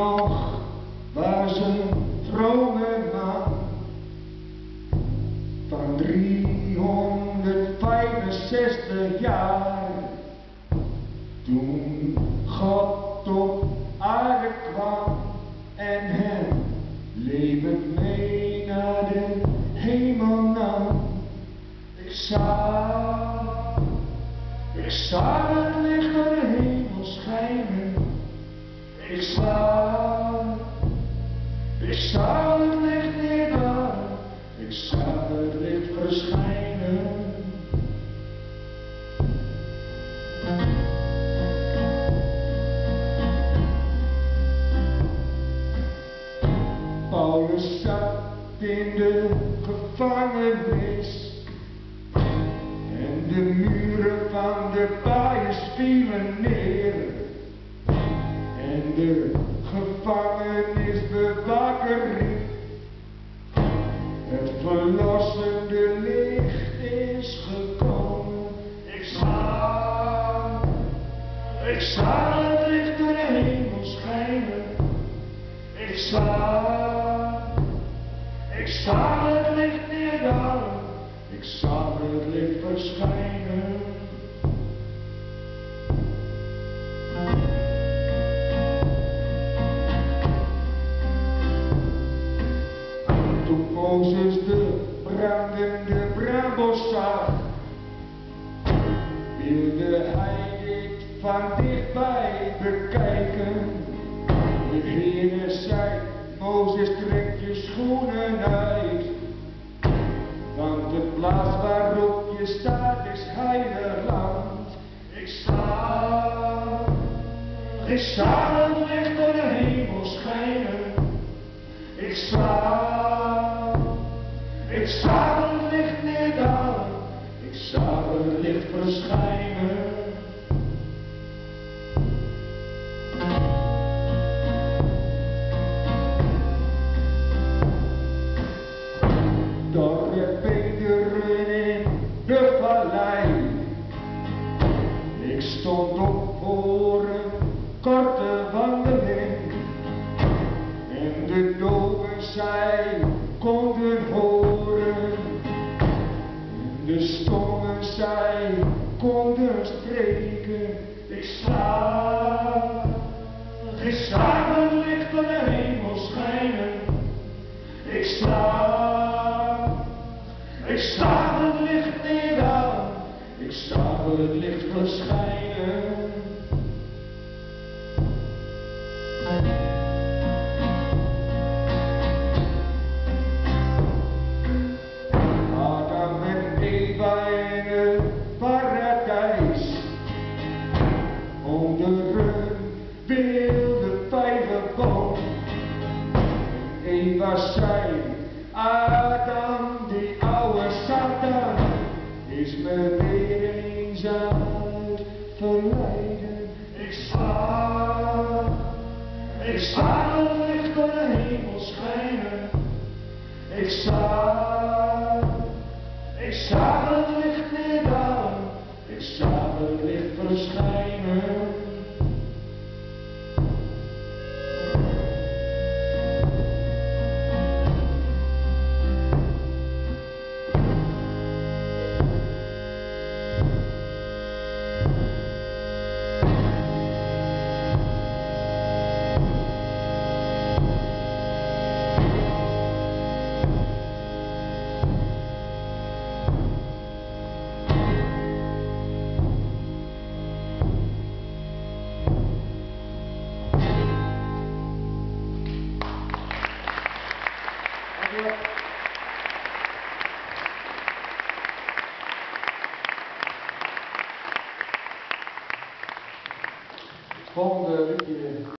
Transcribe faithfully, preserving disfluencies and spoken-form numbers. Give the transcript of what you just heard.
nog was een vrome man van driehonderdvijfenzestig jaar. Toen God op aarde kwam en hem levend mee naar de hemel nam. Ik zag, ik zag het licht door de hemel schijnen. Ik zag, ik zag het licht neerdalen. Ik zag het licht verschijnen. Paulus zat in de gevangenis en de muren van de baaiers vielen neer. En de gevangenisbewaker riep: het verlossende licht is gekomen. Ik zag, ik zag het licht door de hemel schijnen. Ik zag, ik zag het licht neerdalen. Ik zag het licht verschijnen. Toen Mozes de brandende braambos zag, wilde hij dit van dichtbij bekijken. De Heere zei: Mozes, trek je schoenen uit, want de plaats waarop je staat is heilig land. Ik zag, ik zag het licht door de hemel schijnen. Ik zag, ik zag het licht neerdalen. Ik zag het licht verschijnen. Door de beenderen in de vallei. Ik stond op voor een korte wandeling. En de doven zij konden horen. En de stommen zij konden spreken. Ik zag, ik zag het licht door de hemel schijnen. Ik zag, ik zag het licht neerdalen. Ik zag het licht verschijnen. Adam en Eva in het paradijs onder een wilde vijgenboom. Eva zei: Adam, die oude Satan, is me weer eens aan het verleiden. Ik zag, ik zag het licht door de hemel schijnen. Ik zag, ik zag het licht neerdalen. Ik zag het licht verschijnen. Het volgende liedje